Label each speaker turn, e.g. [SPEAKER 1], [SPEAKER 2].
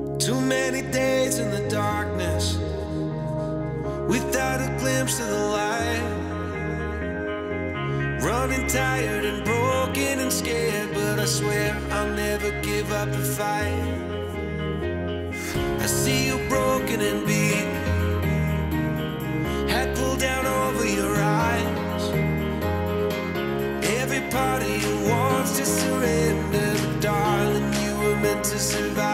[SPEAKER 1] Too many days in the darkness without a glimpse of the light. Running tired and broken and scared, but I swear I'll never give up the fight. I see you broken and beat, head pulled down over your eyes. Every part of you wants to surrender, but darling, you were meant to survive.